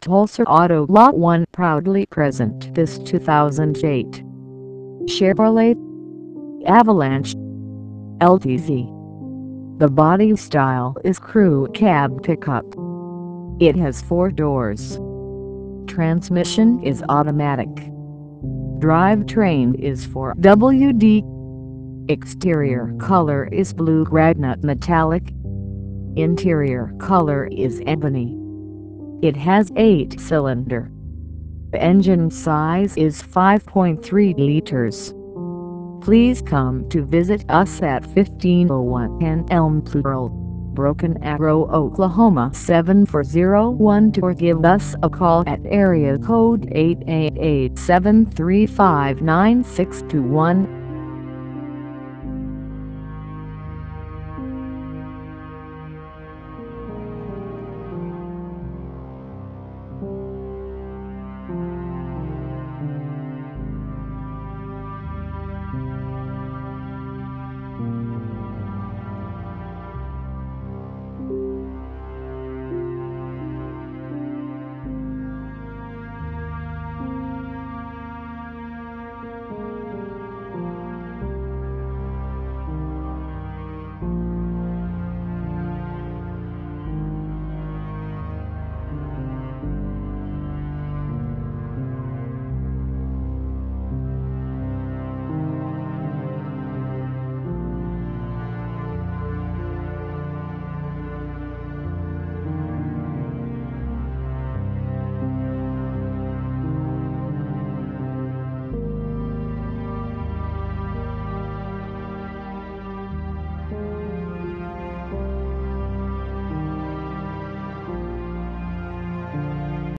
Tulsa Auto Lot 1 proudly present this 2008 Chevrolet Avalanche LTZ. The body style is crew cab pickup. It has 4 doors. Transmission is automatic. Drivetrain is 4WD. Exterior color is blue granite metallic. Interior color is ebony. It has 8-cylinder. The engine size is 5.3 liters. Please come to visit us at 1501 Penn Elm Plural, Broken Arrow, Oklahoma 74012, or give us a call at area code 888-735-9621.